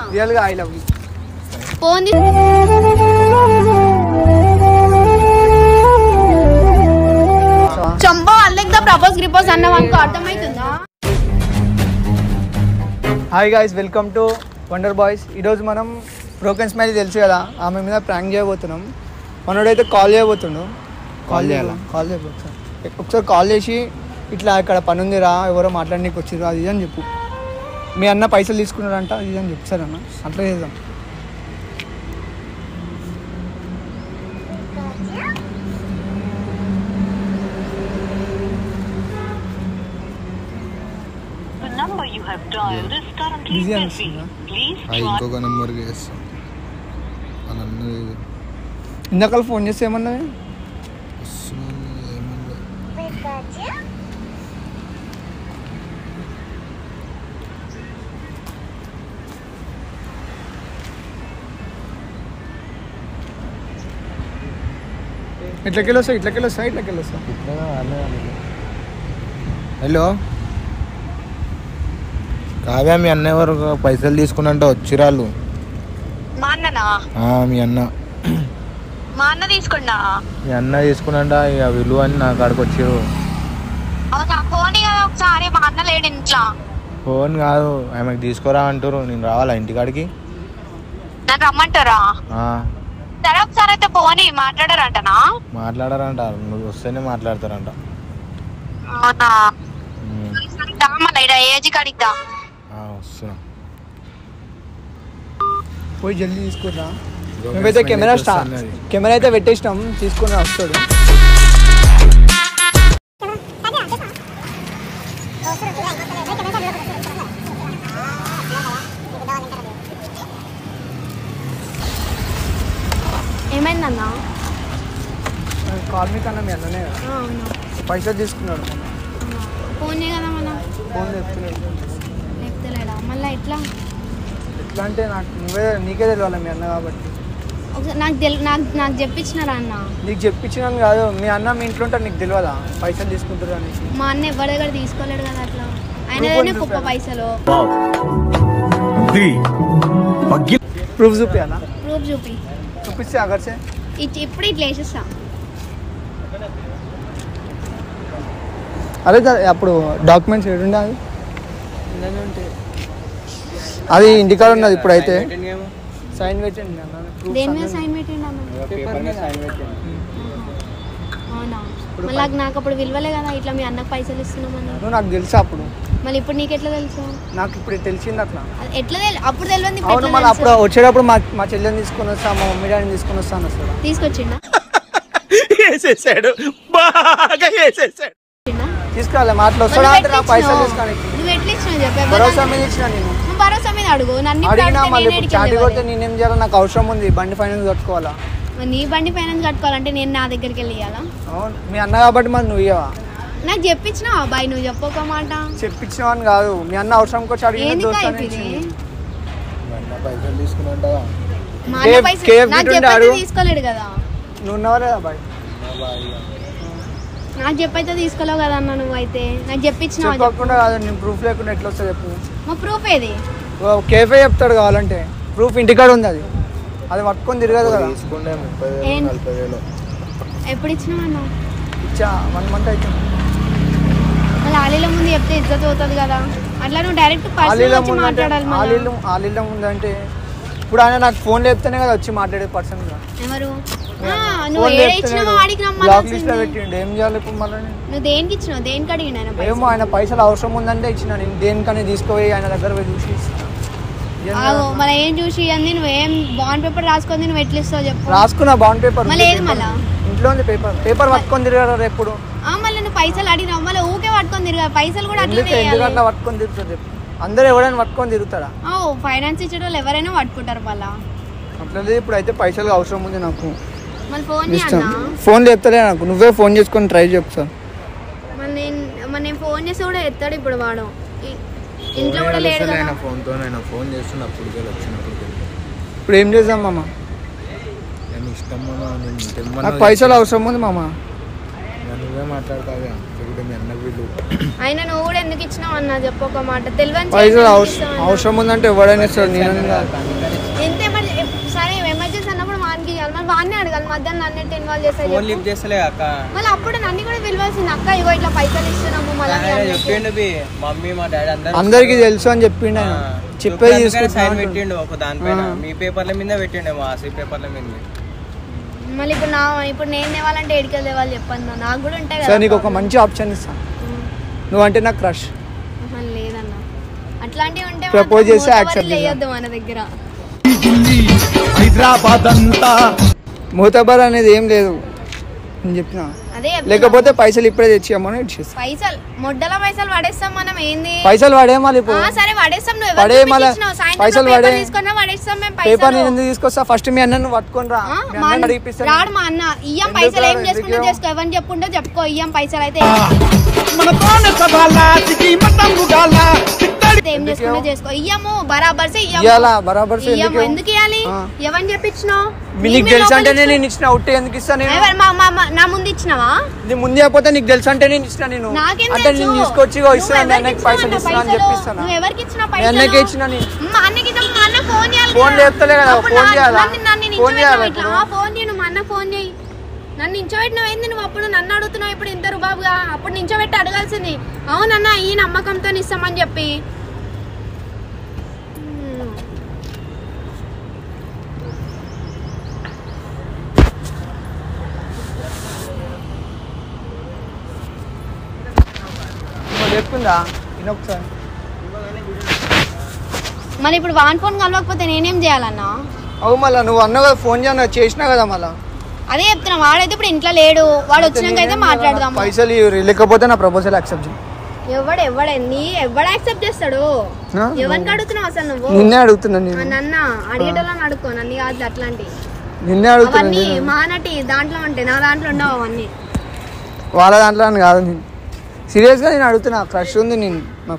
Real గా I love you. Phone చంప వాళ్ళకి ప్రపోజ్ అన్న మనకు అర్థమవుతుందా? Hi guys, welcome to Wonder Boys. ఈరోజు మనం బ్రోకెన్ స్మైలీ తెలుసు కదా, ఆమె మీద ప్రాంక్ చేయబోతున్నాం. మనోడైతే కాల్ చేయబోతుండు. కాల్ చేయబోతున్నాం. ఒకసారి కాల్ చేసి ఇట్లా ఇక్కడ పని ఉందిరా, ఎవరో మాట్లాడడానికి వచ్చిర్రు అది అని చెప్పు. మీ అన్న పైసలు తీసుకున్నారంట ఇది అని చెప్పు. సరే అన్న, అట్లా చేద్దాం. ఇంకొక నెంబర్కి చేస్తాం. ఇందాక ఫోన్ చేస్తే ఏమన్నా ఇట్లకెళ్ళి వస్తా. హలో కావ్య, మీ అన్న ఎవరు పైసలు తీసుకున్నంట వచ్చిరాళ్ళు? మీ అన్న తీసుకున్నా. మీ అన్న తీసుకున్నంట ఇక విలువ అని నా కాడికి వచ్చారు. ఒకసారి మా అన్న లేడు ఇంట్లో. ఫోన్ కాదు, ఆమెకు తీసుకురా అంటారు. నేను రావాలా ఇంటికాడికి? నన్ను రమ్మంటారా? సరే ఒకసారి అయితే ఫోన్ మాట్లాడారంటనా? మాట్లాడారంట, నువ్వు వస్తేనే మాట్లాడతారంట. వస్తున్నా, పోయి జల్దీ తీసుకురా. మేమైతే కెమెరా అయితే పెట్టేసినాం, తీసుకుని వస్తాడు. ఏమైందన్నా? కార్మిక్ అన్న మీ అన్ననే పైసలు తీసుకున్నాడు. ఫోన్ కదా మన ఫోన్ చెప్తలేడా? మళ్ళీ ఎట్లా అంటే నీకే తెలియాలి మీ అన్న కాబట్టి. నాకు చెప్పించినారా అన్న? నీకు చెప్పించినాను కాదు, మీ అన్న మీ ఇంట్లో ఉంటాడు, నీకు తెలియదా పైసలు తీసుకుంటారు అని? మా అన్న ఎవరి దగ్గర తీసుకోలేడు కదా అట్లా. ఆయన కుప్ప పైసలు. ప్రూఫ్ చూపి అన్న. ప్రూఫ్ చూపిస్తే అగర్సే ఇప్పుడు ఇట్లా వేసేస్తా. అదే అప్పుడు డాక్యుమెంట్స్ ఏడుండే అది ఇంటికాడ ఉన్నది. ఇప్పుడు అయితే సైన్ పెట్టండి అన్న. దేని మీద సైన్ పెట్టండి అన్న? అవునా? మళ్ళీ నాకు అప్పుడు విలువలే కదా ఇట్లా మీ అన్నకు పైసలు ఇస్తున్నామని. నాకు తెలుసా అప్పుడు? మళ్ళీ ఇప్పుడు నీకు ఎట్లా తెలుసు? నాకు ఇప్పుడు తెలిసింది అట్లా. ఎట్లా అప్పుడు తెలియదు. అవును, మళ్ళీ అప్పుడు వచ్చేటప్పుడు మా చెల్లెని తీసుకొని వస్తా, మా మమ్మీ డాడీని తీసుకొని వస్తాను. వస్తాడు, తీసుకొచ్చిండా? తీసుకురాలే మాటలు వస్తాడా అంటే నా పైసలు తీసుకోవాలి. నువ్వు ఎట్లా ఇచ్చినావు చెప్పే? భరోసా మీద ఇచ్చిన. నేను భరోసా మీద అడుగు. అడిగినా మళ్ళీ చాటి కొడితే నేనేం చేయాలి? నాకు అవసరం ఉంది, బండి ఫైనాన్స్ కట్టుకోవాలా. నీ బండి ఫైనాన్స్ కట్టుకోవాలంటే నేను నా దగ్గరికి వెళ్ళి ఇవ్వాలా? అవును, మీ అన్న కాబట్టి మరి నువ్వు ఇవ్వవా? నాకు చెప్పించినావా అబ్బాయి? నువ్వు చెప్పొక మాట. చెప్పించినావు అని కాదు, మీ అన్న అవసరం వచ్చి అడిగి తీసుకోలేడు కదా. నువ్వు ఉన్నవారే అబ్బాయి. నాకు చెప్పైతే తీసుకోలేవు కదా అన్న. నువ్వైతే నాకు చెప్పించినావు కాదు. నేను ప్రూఫ్ లేకుండా ఎట్లా వస్తా చెప్పు? మా ప్రూఫ్ ఏది? కేఫే చెప్తాడు కావాలంటే. ప్రూఫ్ ఇంటికాడ ఉంది, అది పట్టుకొని తిరగదు కదా. ఎప్పుడు ఇచ్చినావు అన్న? ఇచ్చా 1 month అయితే. మళ్ళీ ఆలీల ముందు చెప్తే ఇజ్జత్ అవుతుంది కదా. అట్లా నువ్వు డైరెక్ట్ మాట్లాడాలి. ఆలీల ముందు అంటే ఇప్పుడు ఆయన నాకు ఫోన్ లేపుతేనే కదా వచ్చి మాట్లాడే పర్సన్. ఎవరు? నువ్వు పెట్టిండు, ఏం చేయాలి ఇప్పుడు? మళ్ళీ నువ్వు దేనికి ఇచ్చినావు? దేనికి అడిగిన? ఏమో ఆయన పైసలు అవసరం ఉందంటే ఇచ్చిన. నేను దేనికని తీసుకుపోయి ఆయన దగ్గర పోయి చూసి మళ్ళీ ఏం చూసి అంది? నువ్వేం బాండ్ పేపర్ రాసుకుంది? నువ్వు ఎట్లా ఇస్తావు చెప్పు? రాసుకున్నా బాండ్ పేపర్. మళ్ళీ ఏది? మళ్ళీ ఇంట్లో ఉంది పేపర్ పట్టుకొని తిరగారు ఎప్పుడు. మళ్ళీ నువ్వు పైసలు అడిగినావు, మళ్ళీ ఊకే పట్టుకొని తిరగా. పైసలు కూడా అట్లా పట్టుకొని తిరుగుతారు. అందరూ ఎవరైనా పట్టుకొని తిరుగుతారా? ఫైనాన్స్ ఇచ్చే వాళ్ళు ఎవరైనా పట్టుకుంటారు. మళ్ళీ అట్లా ఇప్పుడు అయితే పైసలు అవసరం ఉంది నాకు. ఫోన్ చెప్తాడే నాకు. నువ్వే ఫోన్ చేసుకొని ట్రై చెప్తా. నేను ఫోన్ చేస్తే కూడా ఎత్తాడు. ఇప్పుడు వాడు ఇంట్లో కూడా లేడు కదా. ఇప్పుడు ఏం చేద్దాం మామ? నాకు పైసలు అవసరం ఉంది మామ. నువ్వే మాట్లాడతావే మీ అన్నకు వీళ్ళు. అయినా నువ్వు కూడా ఎందుకు ఇచ్చినావు అన్న చెప్పు ఒక మాట. తెలియని పైసలు అవసరం ఉందంటే ఎవడైనా ఇస్తాడు. నేను ఎంత సరే ఎమర్జెన్సీ అన్నప్పుడు వానికి ఇవ్వాలి. మరి వాడిని అడగాలి. మధ్యాహ్నం నన్ను ఇన్వాల్వ్ చేస్తాయి అక్క. మళ్ళీ అప్పుడు నన్ను కూడా పిలవాల్సింది. అక్క ఇగో ఇట్లా పైసలు ఇస్తున్నాము మమ్మీ మా డాడీ అందరికి తెలుసు అని చెప్పిండు. చెప్పేది సైన్ పెట్టిండు ఒక దానిపైన. మీ పేపర్ల మీద పెట్టిండు మా పేపర్ల మీద. మళ్ళీ ఇప్పుడు నేను తేవాలంటే ఏడికెళ్ళి తేవాలి చెప్పండి. నాకు కూడా ఉంటాయి కదా. నీకు ఒక మంచి ఆప్షన్ ఇస్తాను. నువ్వంటే నాకు క్రష్. లేదన్న అట్లాంటివి ఉంటే ప్రపోజ్ చేసి యాక్సెప్ట్ చేయొద్దు మన దగ్గర. హైదరాబాద్ అంతా మోతబర్ అనేది ఏం లేదు నేను చెప్పిన. లేకపోతే పైసలు ఇప్పుడే తెచ్చామని ఇచ్చేస్తాం. పైసలు మొడ్డల పైసలు పడేస్తాం మనం. ఏంది పైసలు పడేమాలి సరే పడేస్తాం. పైసలు పేపర్ నేను ఎందుకు తీసుకొస్తా? ఫస్ట్ మీ అన్నను పట్టుకొని రాడు మా అన్న. ఇయ్యం పైసలు ఏం చేసుకుంటా చేసుకో. ఎవరిని చెప్పుకుంటా చెప్పుకో. ఇయ్యం పైసలు అయితే ఏం చేసుకుంటా చేసుకో. ఇయ్యము బరాబర్ ఇయ్యము. ఎందుకు ఇవ్వాలి? ఎవరిని చెప్పించినావు? నీకు తెలుసు అంటే నేను ఇచ్చిన. ఉట్టి ఎందుకు ఇస్తాను? నా ముందు ఇచ్చినావా? నీ ముందు అయిపోతే నీకు తెలుసు అంటే నేను ఇచ్చిన. నేను అంటే నేను తీసుకొచ్చి ఇస్తాను. అన్నకి పైసలు ఇస్తాను అని చెప్పిస్తాను. ఎవరికి ఇచ్చిన అన్నకి ఇచ్చిన. ఫోన్ చెప్తలే కదా. ఫోన్ చేయాలా? ఫోన్ చేయను. మా అన్న ఫోన్ చేయి. నన్ను నించోబెట్టినావు ఏంది నువ్వు? అప్పుడు నన్ను అడుగుతున్నావు ఇప్పుడు ఇంత రుబాబుగా. అప్పుడు నించోబెట్టి అడగాల్సింది. అవునన్నా ఈ నమ్మకంతో ఇస్తామని చెప్పి. చెప్తుందా ఇంకొకసారి? మళ్ళీ ఇప్పుడు వాన్ ఫోన్ కలవకపోతే నేనేం చేయాలన్నా? అవు మళ్ళీ నువ్వు అన్న కదా ఫోన్ చేసినా కదా. మళ్ళీ అదే చెప్తున్నా. వాడైతే ఇప్పుడు ఇంట్లో లేడు. వాడు వచ్చినాక అయితే మాట్లాడదాం. పైసలు లేకపోతే నా ప్రపోజల్ యాక్సెప్ట్ చేయి. ఎవడు యాక్సెప్ట్ చేస్తాడు? ఎవరికి అడుగుతున్నావు అసలు నువ్వు? నిన్నే అడుగుతున్నా. నన్న అడిగేటోళ్ళని అడుక్కో. నన్ను కాదు అట్లాంటి. నిన్నే అడుగుతున్నా. మానటి దాంట్లో ఉంటాయి. నా దాంట్లో ఉండవు అవన్నీ. వాళ్ళ దాంట్లో అని కాదు. నేను సీరియస్ గా నేను అడుగుతున్నా. క్రష్ ఉంది నేను.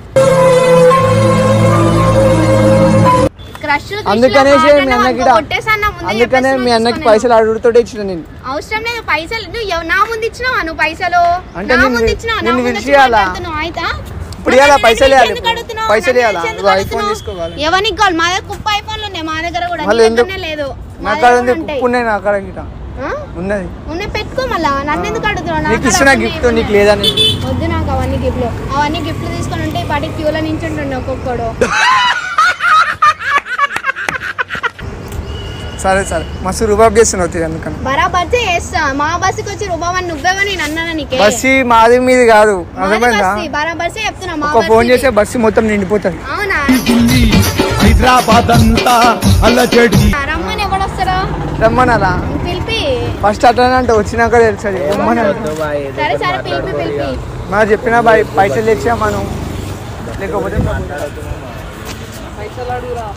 అందుకనే మీ అన్నకి పైసలు అడుగుతుంటే ఇచ్చిన. నేను అవసరం లేదు పైసలు. నువ్వు నా ముందు ఇచ్చినావా? నువ్వు పైసలు అంటే నేను పిలిచియాలా? ఇప్పుడు ఇవ్వాలా? పైసలు ఇవ్వాలి. ఐఫోన్ తీసుకోవాలి. ఎవరికి కావాలి? మా దగ్గర కుప్ప ఐఫోన్లు ఉన్నాయి. మా దగ్గర కూడా లేదు. ఉన్నాయి నా కాడ గిట ఉన్నది. పెట్టుకో. మళ్ళా నన్ను ఎందుకు అడుగుతున్నావు? నీకు ఇచ్చిన గిఫ్ట్ నీకు లేదని. వద్దు నాకు అవన్నీ గిఫ్ట్లు తీసుకొని ఉంటే వాటి క్యూలో నుంచి ఉంటుండే ఒక్కొక్కడు. సరే మస్తు రుబాబ్ చేస్తున్నావు. అందుకని బరాబర్ చేస్తా. మా బస్సుకి వచ్చి రుబాబని నువ్వేమని అన్నా. నీకే బస్సు మాది మీది కాదు. అర్థమైందా? బరాబర్ చెప్తున్నా. ఒక ఫోన్ చేస్తే బస్సు మొత్తం నిండిపోతుంది. అవునా? హైదరాబాద్ అంతా రమ్మని ఎవడొస్తారా? రమ్మనాలా? పిలిపి ఫస్ట్ అట్లా అంటే వచ్చినాక తెలుసది. సరే పిలిపి. మా చెప్పినా పైసలు తెచ్చా మనం. లేకపోతే పైసలు అడుగురా.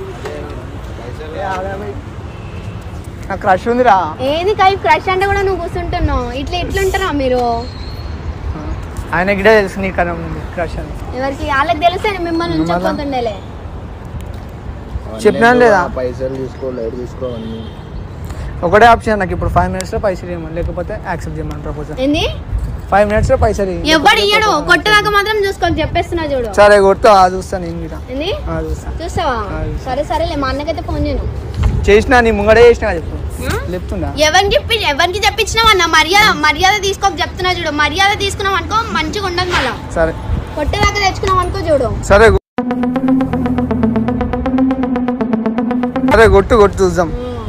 నాకు క్రష్ ఉందిరా. ఏది క్రష్ అంటే కూడా నువ్వు కూర్చుంటున్నావు. ఇట్లుంటారా మీరు? ఆయనకి కూడా తెలుసు నీకన్నా క్రష్ అని. ఎవరికి? వాళ్ళకి తెలిస్తే మిమ్మల్ని ఉంచకపోతుండేలే. చెప్పినా లేదా? పైసలు తీసుకో. ఒకటే ఆప్షన్ నాకు ఇప్పుడు 5 minutes లో పైసలు ఇవ్వమని. లేకపోతే యాక్సెప్ట్ చేయమని ప్రపోజల్. ఏంది? 5 minutes లో పైసలు ఎవడు ఇయ్యడు. కొట్టదాకా మాత్రం చూసుకొని చెప్పేస్తున్నా చూడు. సరే కొట్టు. చూస్తాను నేను కూడా. చూస్తావా? సరేలే. మా అన్నకైతే ఫోన్ చేయను. చేసినా నీ ముంగడే చేసినా చెప్పు. చెప్తున్నా. ఎవరికి చెప్పించినావు అన్న? మర్యాద తీసుకోక చెప్తున్నా చూడు. మర్యాద తీసుకున్నావు అనుకో మంచిగా ఉండదు. మళ్ళా సరే కొట్టేదాకా తెచ్చుకున్నావు అనుకో చూడు. సరే కొట్టు చూద్దాం.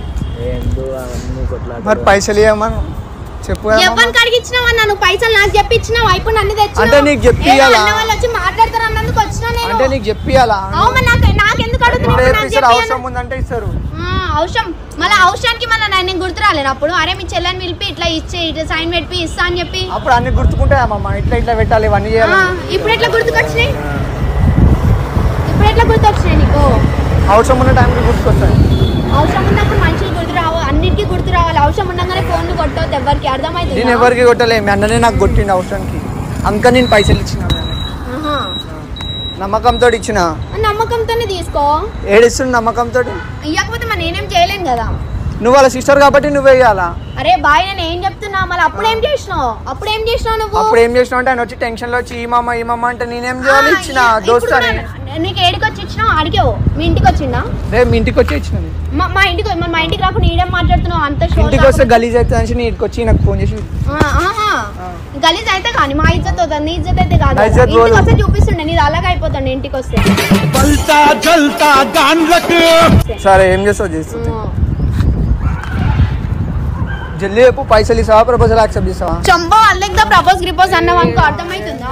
మరి పైసలు ఇవ్వమని చెప్పు. ఎవరికి అడిగిచ్చినావు అన్న? నువ్వు పైసలు నాకు చెప్పిచ్చినావు. అయిపోయి అన్ని తెచ్చి అంటే నీకు చెప్పియాలా? వాళ్ళు వచ్చి మాట్లాడతారు అన్నందుకు వచ్చినా నేను. అంటే నీకు చెప్పియాలా? నాకెందుకు అడుగుతున్నావు? అవసరం ఉందంటే ఇస్తారు. అవసరం మళ్ళీ అవసరానికి మళ్ళీ నేను గుర్తు రాలేను. అప్పుడు అరే మీ చెల్లెని పిలిపి ఇట్లా ఇట్లా సైన్ పెట్టి ఇస్తా అని చెప్పి అప్పుడు అన్ని గుర్తుకుంటాయమ్మా. ఇట్లా పెట్టాలి ఇవన్నీ చేయాలి. ఇప్పుడు ఎట్లా గుర్తుకొచ్చినాయి? నీకు అవసరం ఉన్న టైంకి గుర్తుకొస్తాయి. అవసరం ఉన్నప్పుడు మనుషులు గుర్తు రావు. అన్నిటికీ గుర్తు రావాలి. అవసరం ఉండగానే ఫోన్లు కొట్టవద్దు. ఎవరికి అర్థమైంది? నేను ఎవరికి కొట్టలే. మీ అన్ననే నాకు కొట్టిండు అవసరానికి. అందుకని నేను పైసలు ఇచ్చిన. నమ్మకంతో ఇచ్చిన. నమ్మకంతోనే తీసుకో. ఏడిస్తుంది నమ్మకంతో. ఇవ్వకపోతే మరి నేనేం చేయలేను కదా. నువ్వు వాళ్ళ సిస్టర్ కాబట్టి నువ్వే ఇవ్వాలా. అరే బాయ్ నేను ఏం చెప్తున్నా మళ్ళీ అప్పుడు ఏం చేసినావు నువ్వు అప్పుడు ఏం చేసినావు అంటే ఆయన వచ్చి టెన్షన్ లో వచ్చి ఈ మామ అంటే నేనేం చేయాలి ఇచ్చిన దోస్త్ అని. నీకు ఏడికి వచ్చి ఇచ్చినావు అడిగావు మీ ఇంటికి వచ్చిందా? రేపు మీ ఇంటికి వచ్చి ఇచ్చినది. మా ఇంటికి రాకుండా ఈడేం మాట్లాడుతున్నావు అంత ఇంటికి వస్తే గలీజ్ అవుతుంది అని నీ ఇంటికి వచ్చి నాకు ఫోన్ చేసి గలీజ్ అయితే కానీ మా ఇజ్జత్ అవుతుంది నీ ఇజ్జత్ అయితే కాదు. ఇంటికి వస్తే చూపిస్తుండే నీది అలాగే అయిపోతుండే ఇంటికి వస్తే. సరే ఏం చేస్తావు చేస్తుంది జల్దీ చెప్పు పైసలు ఇస్తావా ప్రపోజల్ యాక్సెప్ట్ చేస్తావా? చంపా అల్లెక్ ద ప్రపోజ్ అన్నావు అనుకో అర్థమవుతుందా?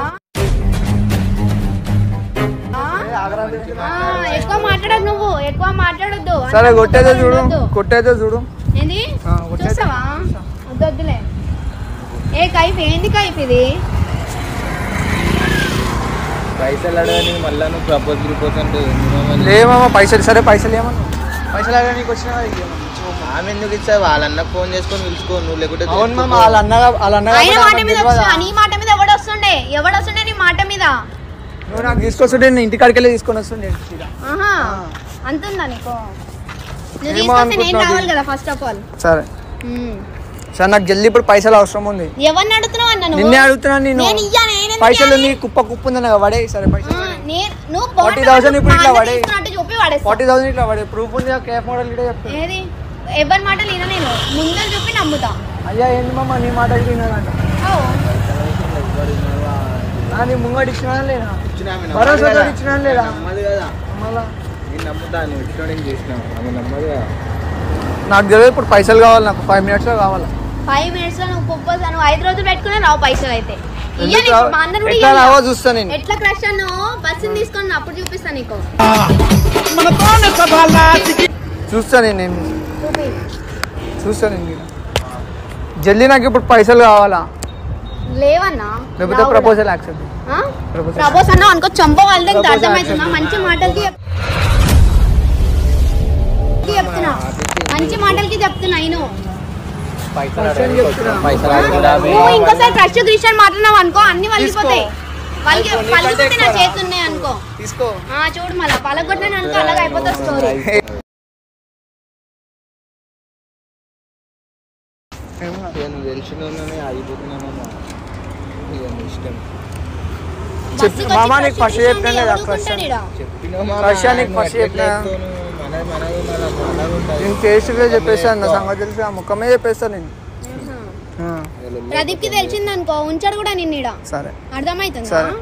ఎక్కువ మాట్లాడదు నువ్వు ఎక్కువ మాట్లాడొద్దు. సరే కొట్టేదో చూడు ఏంది చూస్తావా? వద్దులే. ఏ కైఫ్ ఏంది కైఫ్ ఇది? పైసలు అడగని మళ్ళీ నువ్వు ప్రపోజ్ అంటే లేమమ్మా పైసలు. సరే పైసలు ఏమన్నా పైసలు అడగడానికి వచ్చినా ఆమె ఎందుకు ఇచ్చా వాళ్ళన్న ఫోన్ చేసుకొని పిలుచుకో నువ్వు లేకుంటే. అవును మామ వాళ్ళ అన్న నీ మాట మీద ఎవడొస్తుండే నీ మాట మీద? నువ్వు నాకు తీసుకొస్తుంటే నేను ఇంటికాడికి వెళ్ళి తీసుకొని వస్తుండే. అంతుందా నీకు? నువ్వు తీసుకొస్తే నేను రావాలి కదా ఫస్ట్ ఆఫ్ ఆల్. సరే సార్ నాకు జల్దీ ఇప్పుడు పైసలు అవసరం ఉంది. ఎవరిని అడుగుతున్నావు అన్న? నిన్నే అడుగుతున్నాను నేను. పైసలు నీ కుప్ప ఉందన్న పడే. సరే పైసలు 40,000 ఇప్పుడు ఇట్లా పడే. 40,000 ఇట్లా పడే. ప్రూఫ్ ఉంది కేఫ్ మోడల్ ఇటే చెప్తాను. ఏది ఎవరి మాట వినా నేను ముందర చెప్పి నమ్ముతా. అయ్యా ఏంది మామ నీ మాట వినాలంట. నీ ముంగడు ఇచ్చినా లేదా? భరోసా ఇచ్చినా లేదా? నాకు తెలియదు ఇప్పుడు పైసలు కావాలి. నాకు 5 minutes లో కావాలి. 5 minutes లో నువ్వు ప్రపోజ్ నువ్వు 5 రోజులు పెట్టుకునే రావు పైసలు అయితే. చూస్తా నేను ఎట్లా క్రష్ అను బస్సుని తీసుకొని అప్పుడు చూపిస్తా నీకు. చూస్తా నేను జల్దీ నాకు ఇప్పుడు పైసలు కావాలా? లేవన్నా లేకపోతే ప్రపోజల్ యాక్సెప్ట్. ప్రపోజ్ అన్నా అనుకో చంప వాళ్ళకి అర్థమవుతుందా? మంచి మాటలకి చెప్తున్నా నేను. నువ్వు ఇంకోసారి క్రష్ గ్రీషన్ మాట్లాడినావు అనుకో అన్ని వలిగిపోతాయి. వలిగిపోతే నా చేతున్నాయి అనుకో. చూడు మళ్ళీ పలగొట్టినా అనుకో అలాగే అయిపోతుంది స్టోరీ. మామా నీకు ఫస్ట్ చెప్పినా లేదా క్రష్ నీకు ఫస్ట్ చెప్పినా నేను టేస్ట్గా చెప్పేస్తాను. నా సంగతి తెలిసి ఆ ముఖమే చెప్పేస్తాను నేను. ప్రదీప్ కి తెలిసింది అనుకో ఉంచాడు కూడా నిన్న. సరే అర్థమవుతుంది. సరే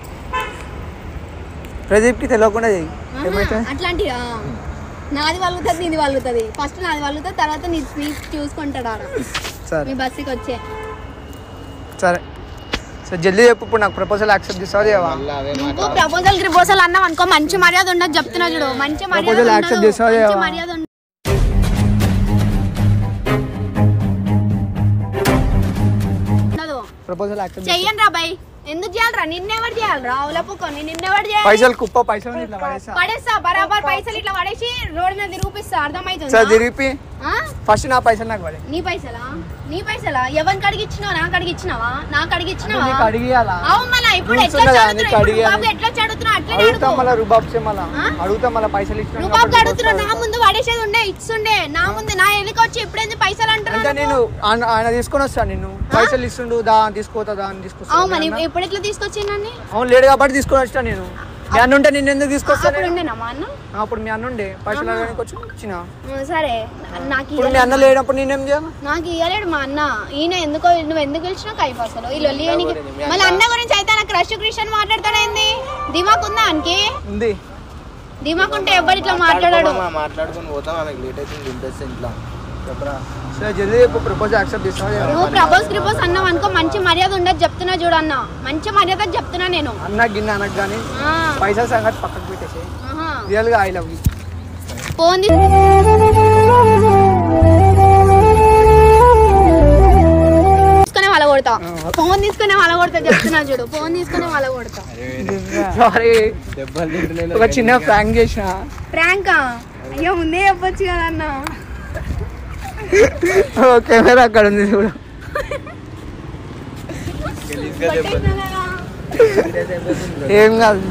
ప్రదీప్ కి తెలియకుండా చెయ్యి. అట్లాంటిదా? నాది వలుగుతుంది నీది వలుగుతుంది. ఫస్ట్ నాది వలుగుతుంది తర్వాత నీ చూసుకుంటాడా మీ బస్సుకి వచ్చే. సరే సరే జల్దీ చెప్పు ఇప్పుడు నాకు ప్రపోజల్ యాక్సెప్ట్ చేస్తావా? నువ్వు ప్రపోజల్ అన్నావు అనుకో మంచి మర్యాద ఉండదు చెప్తున్నా చూడు. మంచి మర్యాద చెయ్యండి రా బాయ్. ఎందుకు చేయాలరా? నిన్నెవరు చేయాలరా? అవులపుకొని నిన్నెవరు చేయాలి? పైసలు కుప్ప పైసలు పడేస్తా బరాబర్ పైసలు ఇట్లా పడేసి రోడ్ మీద తిరిగిపిస్తా. అర్థమవుతుంది? తిరిగి ఫస్ట్ నా పైసలు నాకు పడే. నీ పైసలా ఎవరికి అడిగిచ్చినావా? నాకు అడిగిచ్చినావా? అవును మళ్ళీ ఇప్పుడు ఎట్లా చదువుతున్నావు? రూబాబు అడుగుతున్నా. నా ముందు పడేసేది ఉండే ఇస్తుండే. నా ముందు నా వెనుక వచ్చి ఇప్పుడేంది పైసలు అంటారు? నేను ఆయన తీసుకొని వస్తాను. నిన్ను పైసలు ఇస్తుండు దా తీసుకోతా దా అని తీసుకొస్తా. అవును ఇప్పుడు ఎట్లా తీసుకొచ్చిందని? అవును లేడు కాబట్టి తీసుకొని వచ్చా నేను. మీ అన్న ఉంటే నిన్ను ఎందుకు తీసుకొస్తాను? అప్పుడు మీ అన్న ఉండే పైసలు వచ్చి ఇచ్చిన. సరే నాకు మీ అన్న లేనప్పుడు నేనేం చేయాలి? నాకు ఇవ్వలేడు మా అన్న. ఈయన ఎందుకో నువ్వు ఎందుకు పిలిచినా కైపు అసలు మళ్ళీ అన్న గురించి అయితే నాకు క్రష్ క్రిషన్ మాట్లాడతాడేంది? దిమాక్ ఉందా ఆయనకి? ఉంది. దిమాక్ ఉంటే ఎవరు ఇట్లా మాట్లాడాడు? నువ్వు ప్రపోజ్ అన్నావు అనుకో మంచి మర్యాద ఉండదు చెప్తున్నా చూడన్న. మంచి మర్యాద చెప్తున్నా నేను. అన్న గిన్న అనకు గానీ పైసల సంగతి పక్కకు పెట్టేసి రియల్ గా ఐ లవ్ యూ. ఫోన్ తీసుకునే వాళ్ళ కొడతా. ఫోన్ తీసుకునే వాళ్ళ కొడతా చెప్తున్నా చూడు. ఫోన్ తీసుకునే వాళ్ళ కొడతా. సారీ ఒక చిన్న ప్రాంక్ చేసిన. ప్రాంకా? అయ్యో ముందే చెప్పొచ్చు కదా అన్న. కెమెరా అక్కడ ఉంది చూడు. ఏం కాదు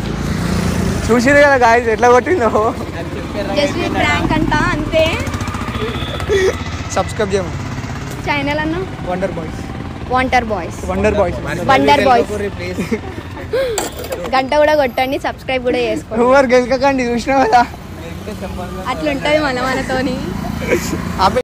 చూసిరు కదా గాయస్ ఎట్లా కొట్టిందో. ప్రాంక్ అంట అంతే. సబ్స్క్రైబ్ చేయము ఛానల్ అన్న Wonder Boys Wonder Boys Wonder Boys Wonder Boys గంట కూడా కొట్టండి సబ్స్క్రైబ్ కూడా చేసుకోండి ఎవరు గెలకండి చూసినావు కదా అట్లుంటది మనతోని